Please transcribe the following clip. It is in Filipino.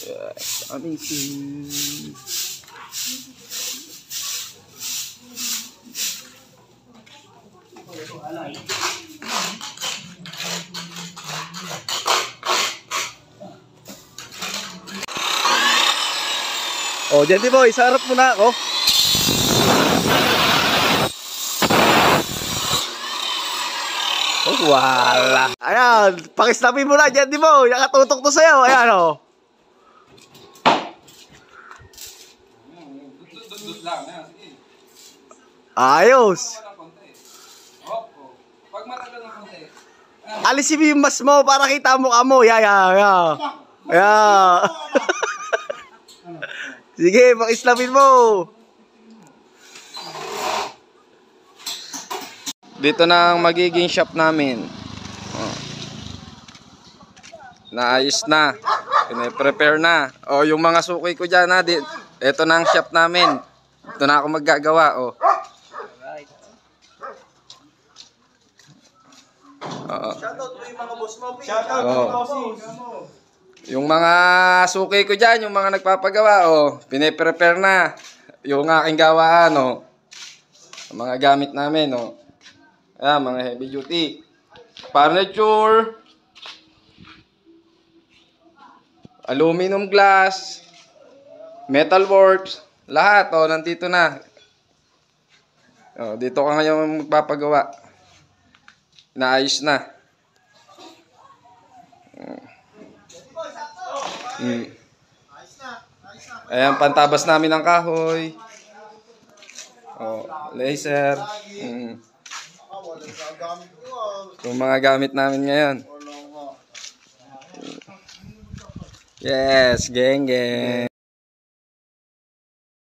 Yes, amazing. Oh, Jenty Boy, sa harap mo na ako. Oh, wala. Ayan, pakisnapin mo na, Jenty Boy. Nakatutok to sa'yo. Ayan, oh. Ayos. Pag matagal ng konti. Alisin mo yung mas mo para kita mo kamo. Yeah. Sige, pakisnapin mo. Dito na ang magiging shop namin. Naayos na. Pine-prepare na. O, yung mga suki ko dyan, ha. Ito na ang shop namin. Ito na ako maggagawa, o. Shoutout mo yung mga boss mo. Shoutout mo, boss. Yung mga suki ko dyan, yung mga nagpapagawa, o. Pine-prepare na. Yung aking gawaan, o. Mga gamit namin, o. Ayan, mga heavy duty. Furniture. Aluminum glass. Metalworks. Lahat, oh, nandito na. Oh, dito ka ngayon magpapagawa. Naayos na. Ayan, pantabas namin ng kahoy. Oh, laser. Yung mga gamit namin ngayon. Yes, geng.